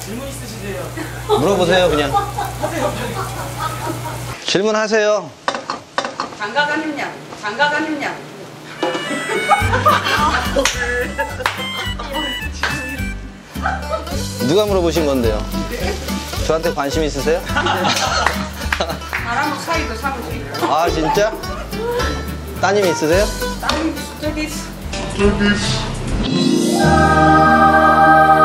질문 있으시세요? 물어보세요, 그냥. 하세요, 빨리. 질문하세요. 장가가 님냐? 장가가 님냐? 누가 물어보신 건데요? 저한테 관심 있으세요? 사람은 사이도 삼을 수 있고. 아, 진짜? 따님 있으세요? 저기 있어.